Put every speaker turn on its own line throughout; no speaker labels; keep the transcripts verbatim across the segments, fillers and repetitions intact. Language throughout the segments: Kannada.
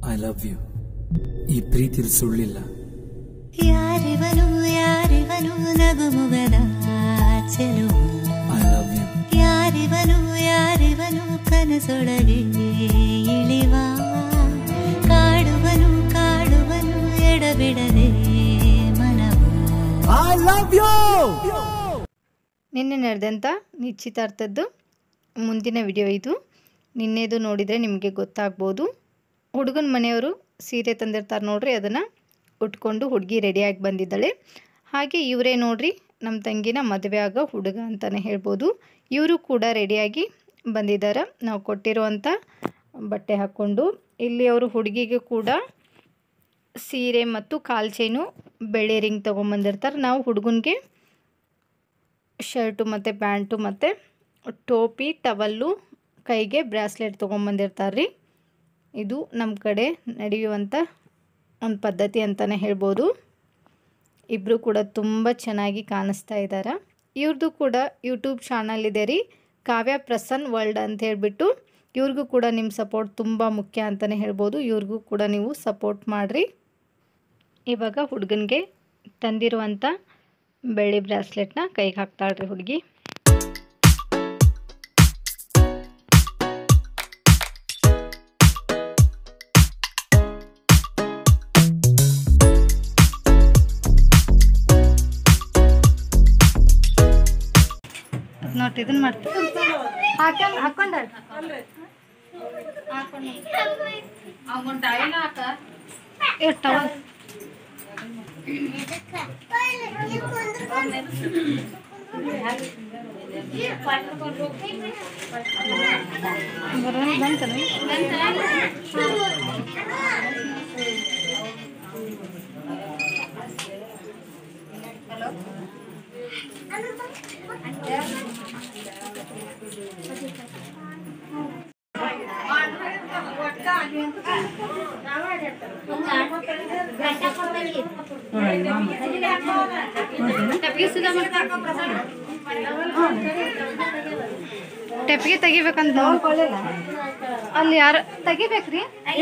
I love you. ಈ ಪ್ರೀತಿಲಿ ಸುಳ್ಳಿಲ್ಲ.
ಯಾರಿವನು ಯಾರಿವನು ನಗುಮುಗದ ಚೆಲುವು.
I love you.
ಯಾರಿವನು ಯಾರಿವನು ಕನಸೊಳಗೆ ಇಳಿವ ಕಾಡುವನು ಕಾಡುವನು ಎಡಬಿಡದೆ ಮನವು.
I love you.
ನಿನ್ನೆ ನಡೆದಂಥ ನಿಶ್ಚಿತಾರ್ಥದ್ದು ಮುಂದಿನ ವಿಡಿಯೋ ಇದು. ನಿನ್ನೆದು ನೋಡಿದರೆ ನಿಮಗೆ ಗೊತ್ತಾಗ್ಬೋದು. ಹುಡುಗನ ಮನೆಯವರು ಸೀರೆ ತಂದಿರ್ತಾರೆ ನೋಡ್ರಿ, ಅದನ್ನು ಉಟ್ಕೊಂಡು ಹುಡುಗಿ ರೆಡಿಯಾಗಿ ಬಂದಿದ್ದಾಳೆ. ಹಾಗೆ ಇವರೇ ನೋಡ್ರಿ ನಮ್ಮ ತಂಗಿನ ಮದುವೆ ಆಗೋ ಹುಡುಗ ಅಂತಲೇ ಹೇಳ್ಬೋದು. ಇವರು ಕೂಡ ರೆಡಿಯಾಗಿ ಬಂದಿದ್ದಾರೆ ನಾವು ಕೊಟ್ಟಿರುವಂಥ ಬಟ್ಟೆ ಹಾಕ್ಕೊಂಡು. ಇಲ್ಲಿ ಅವರು ಹುಡುಗಿಗೆ ಕೂಡ ಸೀರೆ ಮತ್ತು ಕಾಲು ಚೈನು ಬೆಳ್ಳಿ ರಿಂಗ್ ತೊಗೊಂಬಂದಿರ್ತಾರೆ. ನಾವು ಹುಡುಗನಿಗೆ ಶರ್ಟು ಮತ್ತು ಪ್ಯಾಂಟು ಮತ್ತು ಟೋಪಿ ಟವಲ್ಲು ಕೈಗೆ ಬ್ರಾಸ್ಲೆಟ್ ತೊಗೊಂಬಂದಿರ್ತಾರೆ ರೀ. ಇದು ನಮ್ಮ ಕಡೆ ನಡೆಯುವಂಥ ಒಂದು ಪದ್ಧತಿ ಅಂತಲೇ ಹೇಳ್ಬೋದು. ಇಬ್ಬರು ಕೂಡ ತುಂಬ ಚೆನ್ನಾಗಿ ಕಾಣಿಸ್ತಾ ಇದ್ದಾರೆ. ಇವ್ರದ್ದು ಕೂಡ ಯೂಟ್ಯೂಬ್ ಚಾನಲ್ ಇದೆ ರೀ, ಕಾವ್ಯ ಪ್ರಸನ್ನ ವರ್ಲ್ಡ್ ಅಂತ ಹೇಳಿಬಿಟ್ಟು. ಇವ್ರಿಗೂ ಕೂಡ ನಿಮ್ಮ ಸಪೋರ್ಟ್ ತುಂಬ ಮುಖ್ಯ ಅಂತಲೇ ಹೇಳ್ಬೋದು. ಇವ್ರಿಗೂ ಕೂಡ ನೀವು ಸಪೋರ್ಟ್ ಮಾಡಿರಿ. ಇವಾಗ ಹುಡುಗನಿಗೆ ತಂದಿರುವಂಥ ಬೆಳ್ಳಿ ಬ್ರಾಸ್ಲೆಟ್ನ ಕೈಗೆ ಹಾಕ್ತಾಳ್ರಿ ಹುಡುಗಿ. ನೋಡ್ರಿ ಇದನ್ನ ಮಾಡ್ತೀವಿ ಹಾಕೊಂಡು ಹಾಕೊಂಡ ಟವಲ್ ಟೆಪ್ಪಿಗೆ ತೆಗಿಬೇಕಂತ ಅಲ್ಲಿ ಯಾರು ತೆಗಿಬೇಕ್ರಿ?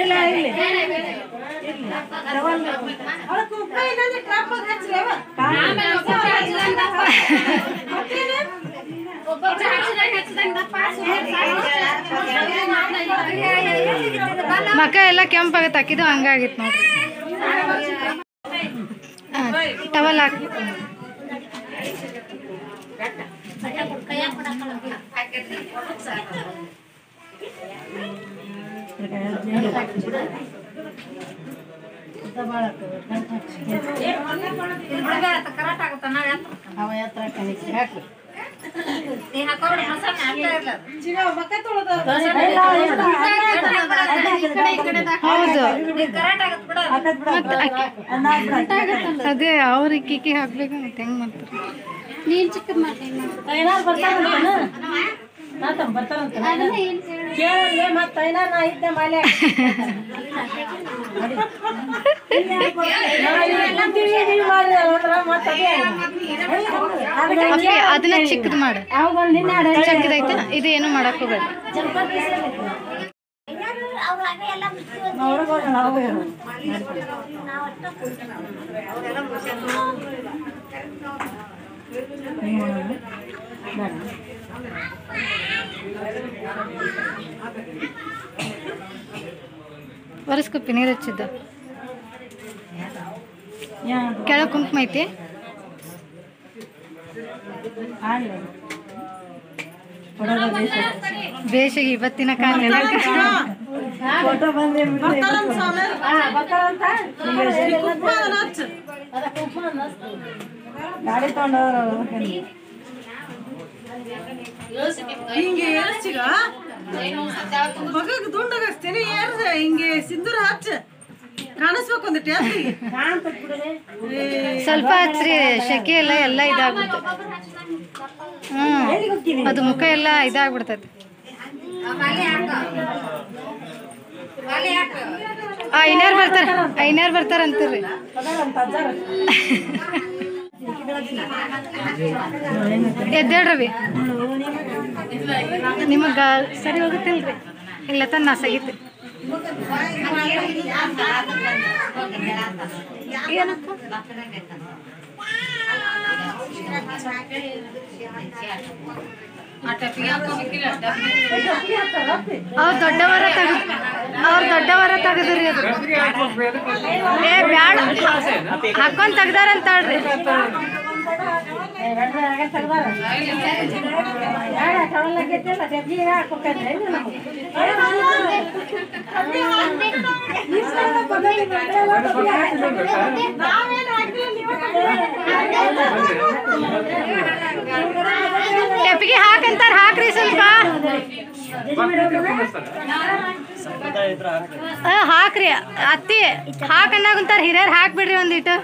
ಮಕ್ಕ ಎಲ್ಲ ಕೆಂಪಾಗತ್ತೆ, ಹಾಕಿದ್ದು ಹಂಗಾಗಿತ್ತು ನೋಡ್ರಿ. ಟವಲ್ ಹಾಕಿ ಹೌದು ಅದೇ ಅವ್ರಿಗೆ ಕಿಕ್ಕಿ ಹಾಕ್ಬೇಕು ಮತ್ತೆ ಹೆಂಗ್ ಮಾಡ್ತಾರೆ? ನೀನ್ ಚಿಕ್ಕದ್ ಅದನ್ನ ಚಿಕ್ಕದ್ ಮಾಡ ಚಿಕ್ಕದೈತೆ. ಇದು ಏನು ಮಾಡಕ್ ಹೋಗಬೇಡ. ಒರೆಸ್ಕೊಪ್ಪಿ ನೀರು ಹಚ್ಚಿದ್ದ ಕೆಳಗೆ ಕುಂಕುಮ ಐತಿ. ಬೇಸಿಗೆ ಇವತ್ತಿನ ಕಾಲ
ಗಾಡಿ ತಗೊಂಡವ್ರು ಹಿಂಗೆ ಏರ್ಸಿಗ ಮಗಗ ದುಂಡಗಸ್ತೇನೆ ಏರ್ಸ ಹಿಂಗೆ ಸಿಂಧೂರ ಹಚ್ಚ ಕಾಣಿಸ್ಬೇಕು ಒಂದಿಟ್ಟು
ಸ್ವಲ್ಪ ಹಚ್ಚ್ರಿ. ಶೆಕೆ ಎಲ್ಲ ಎಲ್ಲ ಇದಾಗ್ಬಿಡ್ತದೆ. ಹ್ಮ್ ಅದು ಮುಖ ಎಲ್ಲ ಇದಾಗ್ಬಿಡ್ತೈತಿ. ಐನಾರು ಬರ್ತಾರ ಐನಾರು ಬರ್ತಾರ ಅಂತೀರಿ. ಎದ್ದೇಳ್ರವಿ ನಿಮಗ ಸರಿ ಹೋಗುತ್ತಿಲ್ರಿ? ಇಲ್ಲ ತನ್ನ ನಾಸಾಗಿತ್ತು. ಅವ್ರು ದೊಡ್ಡವರ ತೆಗೆದು ಅವ್ರು ದೊಡ್ಡವರ ತೆಗೆದ್ರಿ ಅದು ಏ ಬ್ಯಾಡ ಹಾಕೊಂಡ್ ತೆಗ್ದಾರಂತ ಹೇಳ್ರಿ ಟೆಪ್ಪಿಗೆ ಹಾಕಂತಾರ ಹಾಕ್ರಿ ಸ್ವಲ್ಪ ಹಾಕ್ರಿ ಅತ್ತಿ ಹಾಕನ್ನಾಗುಂತಾರ ಹಿರಿಯರ್ ಹಾಕ್ಬಿಡ್ರಿ ಒಂದಿಟ್ಟು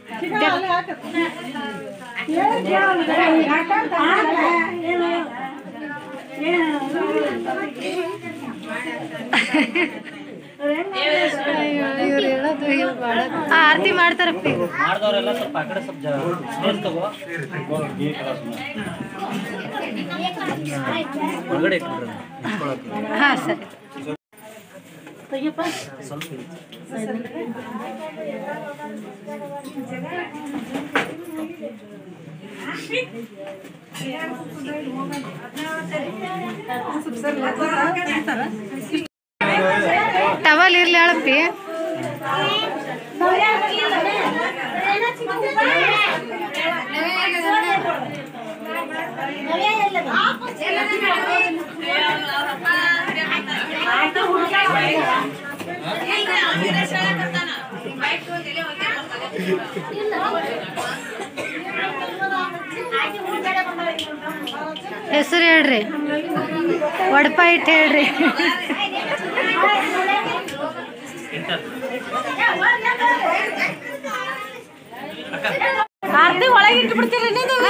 ಆರತಿ ಮಾಡ್ತಾರಪ್ಪ ಹಾ ಸರಿ ಟವಲ್ ಇರ್ಲಿ ಹೇಳಪ್ಪಿ ಹೆಸರು ಹೇಳ್ರಿ ವಡಪ ಇಟ್ಟು ಹೇಳ್ರಿ
ಆರತಿ ಒಳಗೆ ಇಟ್ಟು ಬಿಡ್ತೀರಿ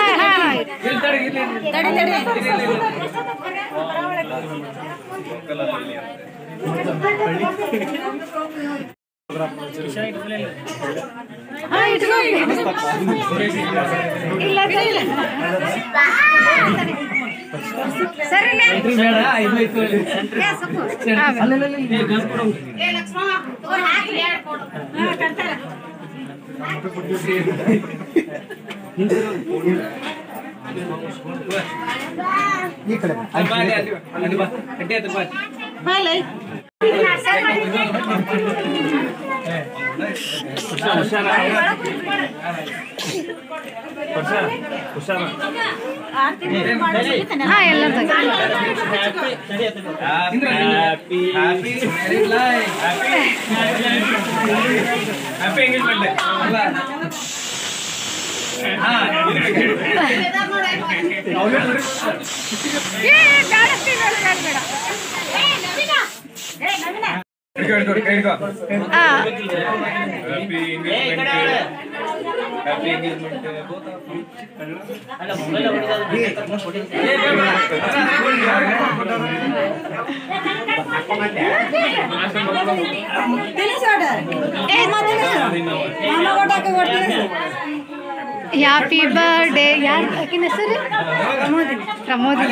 ಹಾ ಎಲ್ಲ ಹ್ಯಾಪಿ ಬರ್ಡೇ ಯಾರು ಆಕಿನ ಹೆಸರು ಪ್ರಮೋದಿ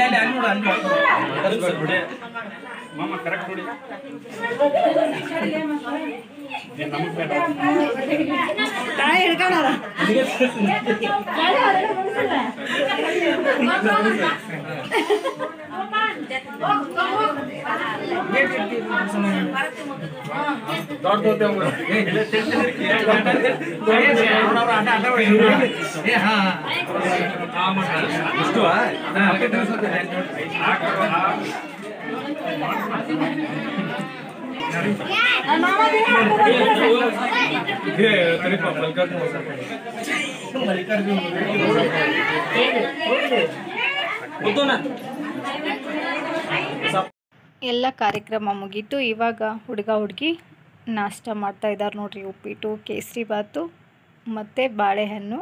ಎಲ್ಲ ಕಾರ್ಯಕ್ರಮ ಮುಗೀತು. ಇವಾಗ ಹುಡುಗ ಹುಡುಗಿ ನಾಷ್ಟ ಮಾಡ್ತಾ ಇದ್ದಾರೆ ನೋಡ್ರಿ. ಉಪ್ಪಿಟ್ಟು, ಕೇಸರಿ ಬಾತು ಮತ್ತು ಬಾಳೆಹಣ್ಣು.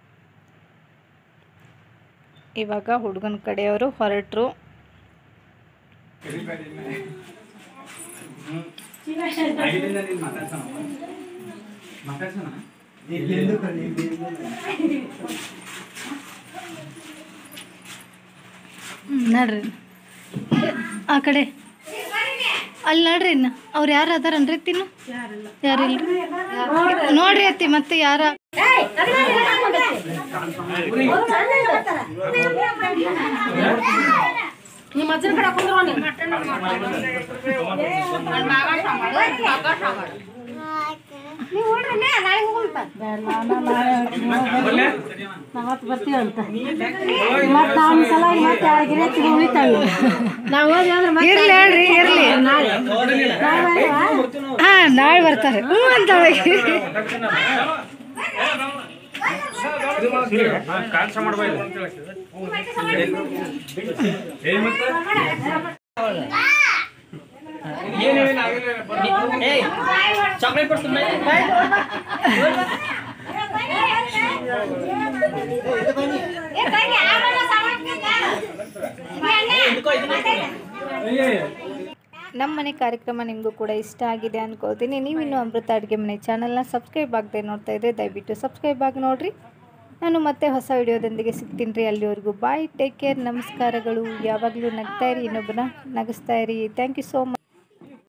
ಇವಾಗ ಹುಡುಗನ ಕಡೆಯವರು ಹೊರಟರು. ನಡ್ರಿ ಆ ಕಡೆ ಅಲ್ಲಿ ನೋಡ್ರಿ ಇನ್ನು ಅವ್ರು ಯಾರು ಅದಾರನ್ರಿ ತಿನ್ನು ಯಾರಿಲ್ರಿ ನೋಡ್ರಿ ಅತ್ತಿ ಮತ್ತೆ ಯಾರ
ನಿಮ್ಮ ಅಜ್ಜನ ಕಡೆ ಹಾಕೊಂಡ್ರು ನೀವು ನಾವತ್ತು ಬರ್ತೀವಂತ ಮತ್ತೆ ನಾವು ಸಲ ಮತ್ತೆ ಎರಡು ಗಿಡ ತಿಂಗಳು ಉಳಿತಾವೆ ನಾವು
ಇರ್ಲಿ ಹೇಳ್ರಿ ಇರ್ಲಿ ಹಾ ನಾಳೆ ಬರ್ತಾರೆ ಹ್ಞೂ ಅಂತಾಳೆ
ಚಾಕ್ಲೇಟ್ ಕೊಡ್ತೀನಿ
ನಮ್ಮ ಮನೆ ಕಾರ್ಯಕ್ರಮ ನಿಮಗೂ ಕೂಡ ಇಷ್ಟ ಆಗಿದೆ ಅನ್ಕೋತೀನಿ. ನೀವಿನ್ನೂ ಅಮೃತ ಅಡುಗೆ ಮನೆ ಚಾನಲ್ನ ಸಬ್ಸ್ಕ್ರೈಬ್ ಆಗದೆ ನೋಡ್ತಾ ಇದ್ದರೆ ದಯವಿಟ್ಟು ಸಬ್ಸ್ಕ್ರೈಬ್ ಆಗಿ ನೋಡಿರಿ. ನಾನು ಮತ್ತೆ ಹೊಸ ವಿಡಿಯೋದೊಂದಿಗೆ ಸಿಗ್ತೀನಿ ರೀ. ಅಲ್ಲಿವರೆಗೂ ಬಾಯ್, ಟೇಕ್ ಕೇರ್, ನಮಸ್ಕಾರಗಳು. ಯಾವಾಗಲೂ ನಗ್ತಾ ಇರಿ, ಇನ್ನೊಬ್ಬನ ನಗಿಸ್ತಾ ಇರಿ. Thank you so much.